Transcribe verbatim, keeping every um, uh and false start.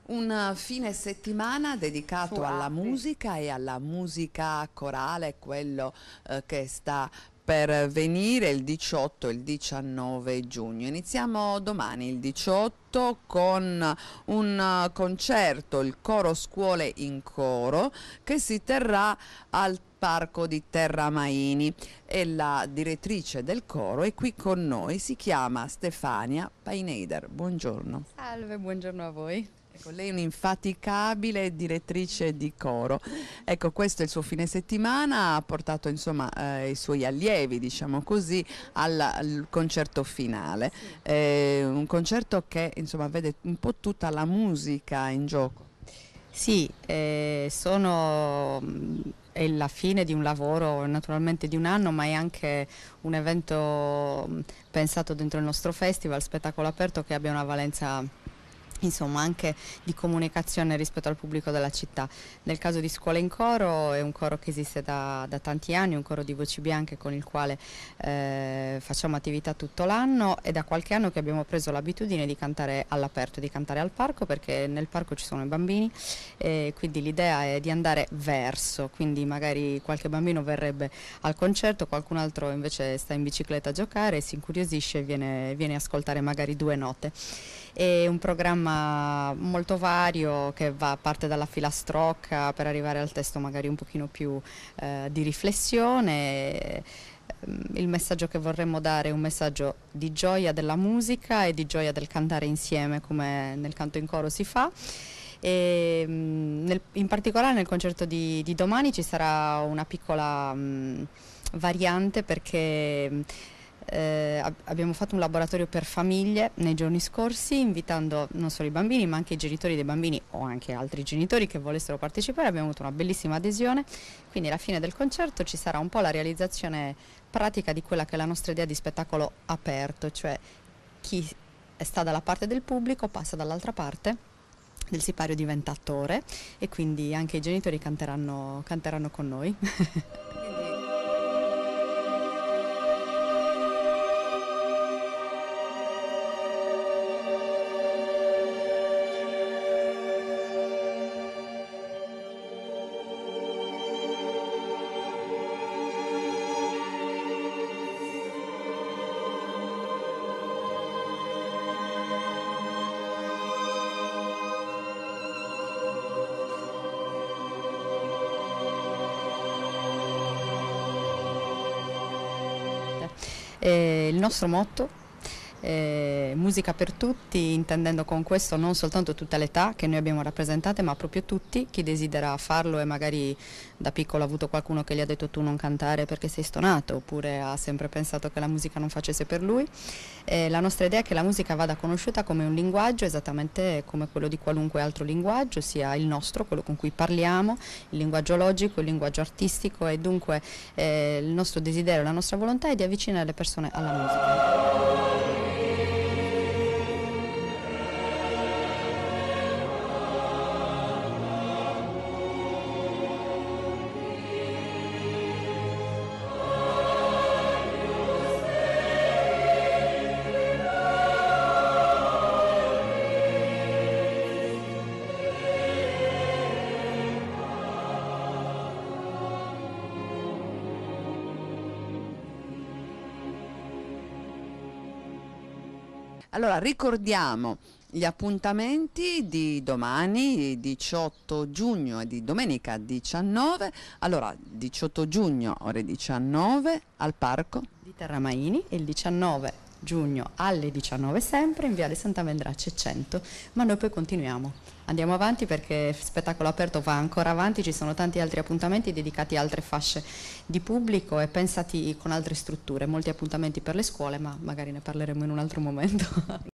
Un fine settimana dedicato Suave. alla musica e alla musica corale, quello eh, che sta per venire il diciotto e il diciannove giugno. Iniziamo domani, il diciotto, con un eh, concerto, il Coro Scuole in Coro, che si terrà al Parco di Terramaini, e la direttrice del coro è qui con noi, si chiama Stefania Paineder. Buongiorno. Salve, buongiorno a voi. Ecco, lei è un'infaticabile direttrice di coro. Ecco, questo è il suo fine settimana, ha portato insomma eh, i suoi allievi, diciamo così, al, al concerto finale. Eh, un concerto che insomma vede un po' tutta la musica in gioco. Sì, eh, sono, mh, è la fine di un lavoro, naturalmente di un anno, ma è anche un evento mh, pensato dentro il nostro festival, spettacolo aperto, che abbia una valenza, insomma, anche di comunicazione rispetto al pubblico della città. Nel caso di Scuola in Coro è un coro che esiste da, da tanti anni, un coro di voci bianche con il quale eh, facciamo attività tutto l'anno, e da qualche anno che abbiamo preso l'abitudine di cantare all'aperto, di cantare al parco, perché nel parco ci sono i bambini, e quindi l'idea è di andare verso, quindi magari qualche bambino verrebbe al concerto, qualcun altro invece sta in bicicletta a giocare, si incuriosisce e viene, viene a ascoltare magari due note. È un programma molto vario che va, parte dalla filastrocca per arrivare al testo magari un pochino più eh, di riflessione. Il messaggio che vorremmo dare è un messaggio di gioia della musica e di gioia del cantare insieme, come nel canto in coro si fa. E, nel, in particolare nel concerto di, di domani ci sarà una piccola mh, variante, perché Eh, abbiamo fatto un laboratorio per famiglie nei giorni scorsi, invitando non solo i bambini ma anche i genitori dei bambini o anche altri genitori che volessero partecipare. Abbiamo avuto una bellissima adesione, quindi alla fine del concerto ci sarà un po' la realizzazione pratica di quella che è la nostra idea di spettacolo aperto, cioè chi sta dalla parte del pubblico passa dall'altra parte del sipario, diventa attore, e quindi anche i genitori canteranno, canteranno con noi. Eh, il nostro motto è musica per tutti, intendendo con questo non soltanto tutta l'età che noi abbiamo rappresentate, ma proprio tutti, chi desidera farlo e magari da piccolo ha avuto qualcuno che gli ha detto tu non cantare perché sei stonato, oppure ha sempre pensato che la musica non facesse per lui. Eh, la nostra idea è che la musica vada conosciuta come un linguaggio, esattamente come quello di qualunque altro linguaggio, sia il nostro, quello con cui parliamo, il linguaggio logico, il linguaggio artistico, e dunque eh, il nostro desiderio, la nostra volontà è di avvicinare le persone alla musica. Allora, ricordiamo gli appuntamenti di domani, diciotto giugno, e di domenica diciannove. Allora, diciotto giugno ore diciannove al Parco di Terramaini, e il diciannove giugno alle diciannove sempre in Viale Santa Vendrace cento, ma noi poi continuiamo. Andiamo avanti perché spettacolo aperto va ancora avanti, ci sono tanti altri appuntamenti dedicati a altre fasce di pubblico e pensati con altre strutture, molti appuntamenti per le scuole, ma magari ne parleremo in un altro momento.